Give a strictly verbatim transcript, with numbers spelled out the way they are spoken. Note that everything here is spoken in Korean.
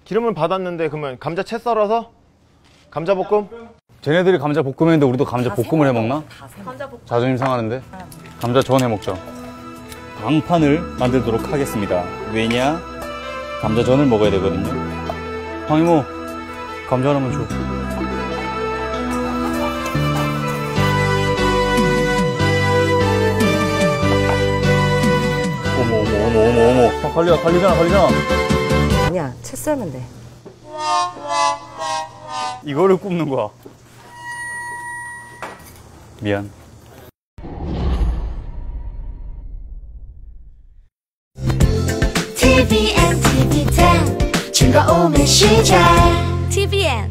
기름을 받았는데 그러면 감자 채 썰어서 감자볶음? 쟤네들이 감자 볶음했는데 우리도 감자 볶음을 해 먹나? 자존심 상하는데. 감자 전 해 먹자. 강판을 만들도록 하겠습니다. 왜냐? 감자전을 먹어야 되거든요. 황이모, 감자 하나만 줘. 어머 어머 어머 어머 어머. 아, 관리야, 관리잖아, 관리잖아. 아니야, 채 썰면 돼. 이거를 굽는 거야. 미안. 티비엔 티비 텐 즐거움의 시작 티비엔